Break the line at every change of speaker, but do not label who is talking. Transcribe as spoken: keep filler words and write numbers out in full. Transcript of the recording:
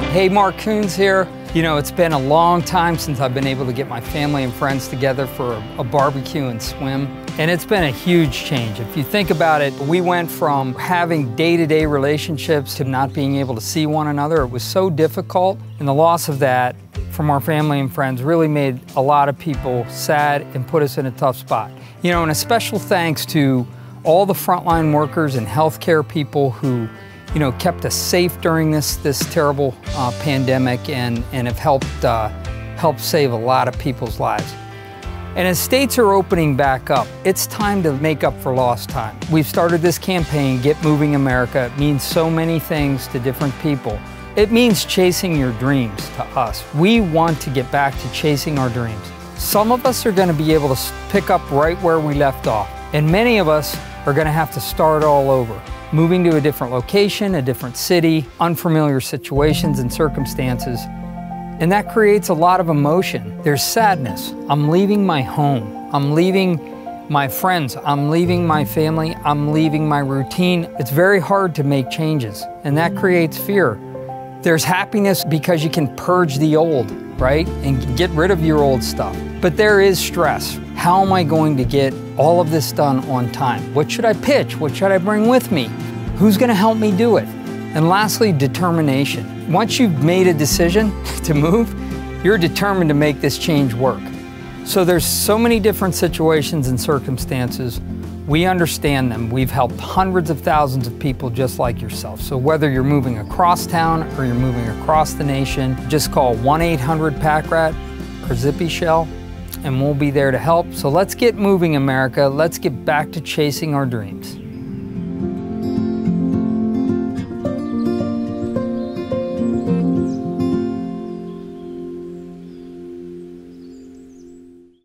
Hey, Mark Kuhns here. You know, it's been a long time since I've been able to get my family and friends together for a, a barbecue and swim, and it's been a huge change. If you think about it, we went from having day-to-day relationships to not being able to see one another. It was so difficult, and the loss of that from our family and friends really made a lot of people sad and put us in a tough spot. You know, and a special thanks to all the frontline workers and healthcare people who you know, kept us safe during this, this terrible uh, pandemic and, and have helped, uh, helped save a lot of people's lives. And as states are opening back up, it's time to make up for lost time. We've started this campaign, Get Moving America. It means so many things to different people. It means chasing your dreams to us. We want to get back to chasing our dreams. Some of us are going to be able to pick up right where we left off, and many of us are going to have to start all over. Moving to a different location, a different city, unfamiliar situations and circumstances. And that creates a lot of emotion. There's sadness. I'm leaving my home. I'm leaving my friends. I'm leaving my family. I'm leaving my routine. It's very hard to make changes, and that creates fear. There's happiness because you can purge the old, right? And get rid of your old stuff. But there is stress. How am I going to get all of this done on time? What should I pitch? What should I bring with me? Who's going to help me do it? And lastly, determination. Once you've made a decision to move, you're determined to make this change work. So there's so many different situations and circumstances. We understand them. We've helped hundreds of thousands of people just like yourself. So whether you're moving across town or you're moving across the nation, just call one eight hundred pack rat or Zippy Shell, and we'll be there to help. So let's get moving, America. Let's get back to chasing our dreams.